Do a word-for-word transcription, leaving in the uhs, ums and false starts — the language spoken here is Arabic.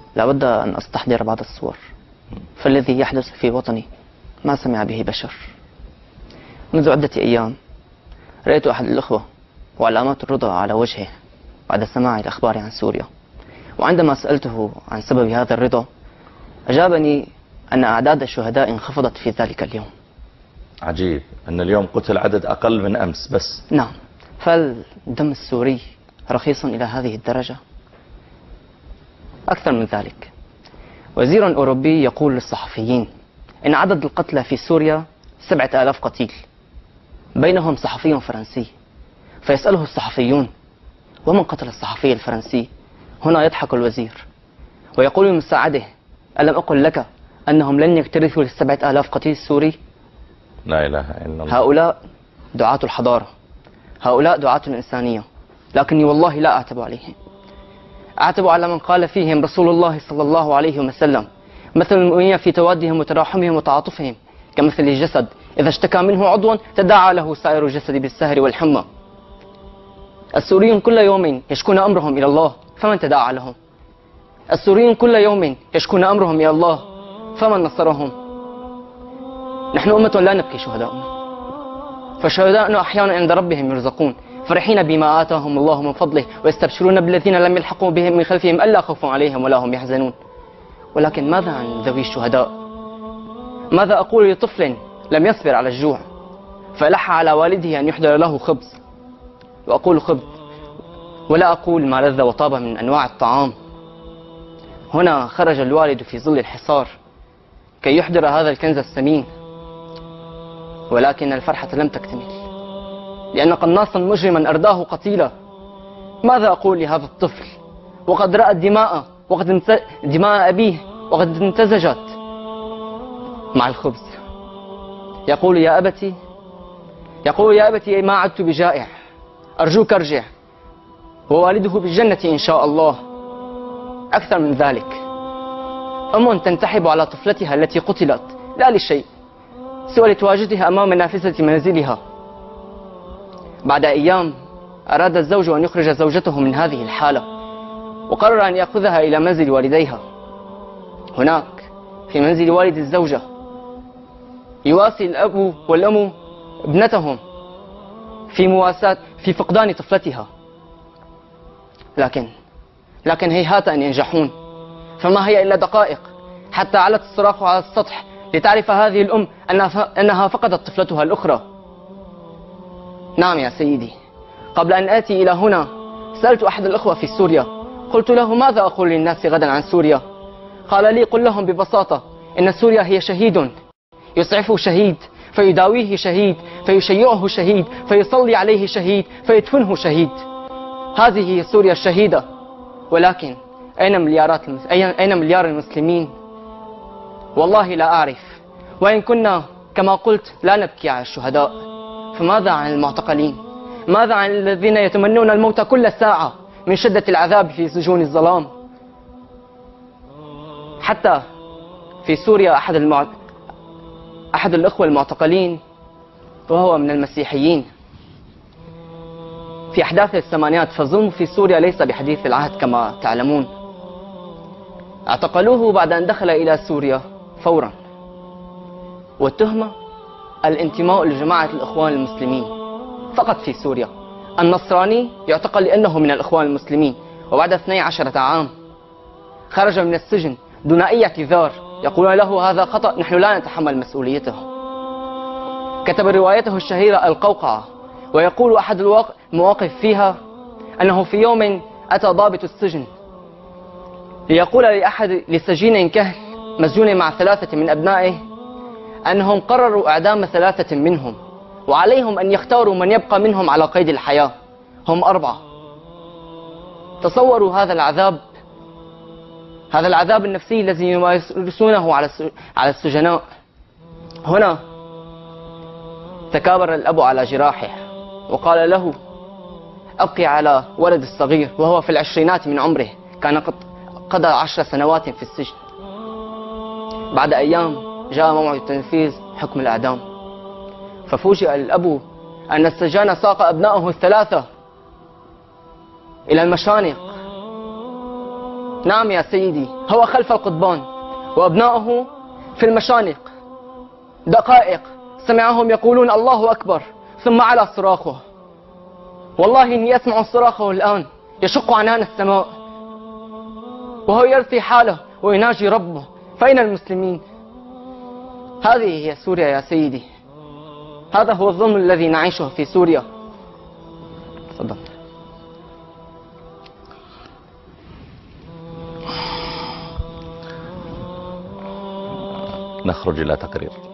لابد أن أستحضر بعض الصور، فالذي يحدث في وطني ما سمع به بشر. منذ عدة أيام رأيت أحد الأخوة وعلامات الرضا على وجهه بعد سماع الأخبار عن سوريا، وعندما سألته عن سبب هذا الرضا أجابني أن أعداد الشهداء انخفضت في ذلك اليوم. عجيب أن اليوم قتل عدد أقل من أمس بس. نعم، فالدم السوري رخيص إلى هذه الدرجة؟ أكثر من ذلك، وزير أوروبي يقول للصحفيين إن عدد القتلى في سوريا سبعة آلاف قتيل، بينهم صحفي فرنسي، فيسأله الصحفيون ومن قتل الصحفي الفرنسي؟ هنا يضحك الوزير ويقول لمساعده ألم أقل لك أنهم لن يكترثوا للسبعة آلاف قتيل السوري؟ لا إله إلا الله. هؤلاء دعاة الحضارة، هؤلاء دعاة الإنسانية، لكني والله لا أعتب عليهم. أعتب على من قال فيهم رسول الله صلى الله عليه وسلم مثل المؤمنين في توادهم وتراحمهم وتعاطفهم كمثل الجسد إذا اشتكى منه عضوا تداعى له سائر الجسد بالسهر والحمى. السوريون كل يوم يشكون أمرهم إلى الله فمن تداعى لهم؟ السوريون كل يوم يشكون أمرهم إلى الله فمن نصرهم؟ نحن أمة لا نبكي شهداءنا، فشهداءنا أحيانا عند ربهم يرزقون فرحين بما آتاهم الله من فضله ويستبشرون بالذين لم يلحقوا بهم من خلفهم ألا خوف عليهم ولا هم يحزنون. ولكن ماذا عن ذوي الشهداء؟ ماذا أقول لطفل لم يصبر على الجوع فألح على والده أن يحضر له خبز، وأقول خبز ولا أقول ما لذ وطاب من أنواع الطعام. هنا خرج الوالد في ظل الحصار كي يحضر هذا الكنز الثمين، ولكن الفرحة لم تكتمل لأن قناصا مجرما أرداه قتيلا. ماذا أقول لهذا الطفل وقد رأى الدماء وقد انت... دماء أبيه وقد امتزجت مع الخبز؟ يقول يا أبتي يقول يا أبتي ما عدت بجائع، أرجوك ارجع، ووالده بالجنة إن شاء الله. أكثر من ذلك، أم تنتحب على طفلتها التي قتلت لا لشيء سوى لتواجدها أمام نافذة منزلها. بعد أيام أراد الزوج أن يخرج زوجته من هذه الحالة وقرر أن يأخذها إلى منزل والديها. هناك في منزل والد الزوجة يواسي الأب والأم ابنتهم في مواساة في فقدان طفلتها، لكن لكن هيهات أن ينجحون، فما هي إلا دقائق حتى علت الصراخ على السطح لتعرف هذه الأم أنها فقدت طفلتها الأخرى. نعم يا سيدي، قبل أن آتي إلى هنا سألت أحد الأخوة في سوريا، قلت له ماذا أقول للناس غدا عن سوريا؟ قال لي قل لهم ببساطة إن سوريا هي شهيد، يسعفه شهيد فيداويه شهيد فيشيعه شهيد فيصلي عليه شهيد فيدفنه شهيد. هذه هي سوريا الشهيدة. ولكن أين مليارات المس... أين مليار المسلمين؟ والله لا أعرف. وإن كنا كما قلت لا نبكي على الشهداء، فماذا عن المعتقلين؟ ماذا عن الذين يتمنون الموت كل ساعة من شدة العذاب في سجون الظلام؟ حتى في سوريا أحد المع... أحد الأخوة المعتقلين وهو من المسيحيين في أحداث الثمانينات، فالظلم في سوريا ليس بحديث العهد كما تعلمون. اعتقلوه بعد أن دخل إلى سوريا فورا، والتهمة الانتماء لجماعة الإخوان المسلمين فقط في سوريا. النصراني يعتقل لأنه من الإخوان المسلمين، وبعد اثني عشرة عام خرج من السجن دون أي اعتذار، يقول له هذا خطأ نحن لا نتحمل مسؤوليته. كتب روايته الشهيرة القوقعة، ويقول أحد المواقف فيها أنه في يوم أتى ضابط السجن ليقول لأحد لسجين كهل مسجون مع ثلاثة من أبنائه أنهم قرروا إعدام ثلاثة منهم وعليهم أن يختاروا من يبقى منهم على قيد الحياة، هم أربعة. تصوروا هذا العذاب، هذا العذاب النفسي الذي يمارسونه على السجناء. هنا تكابر الأب على جراحه وقال له أبقي على ولد الصغير وهو في العشرينات من عمره، كان قد قضى عشر سنوات في السجن. بعد أيام جاء موعد تنفيذ حكم الإعدام، ففوجئ الأب أن السجان ساق أبنائه الثلاثة إلى المشانق نعم يا سيدي، هو خلف القضبان وأبناؤه في المشانق. دقائق سمعهم يقولون الله أكبر ثم على صراخه. والله إني أسمع صراخه الآن يشق عنان السماء، وهو يرثي حاله ويناجي ربه. فأين المسلمين؟ هذه هي سوريا يا سيدي، هذا هو الظلم الذي نعيشه في سوريا. تفضل. نخرج إلى تقرير.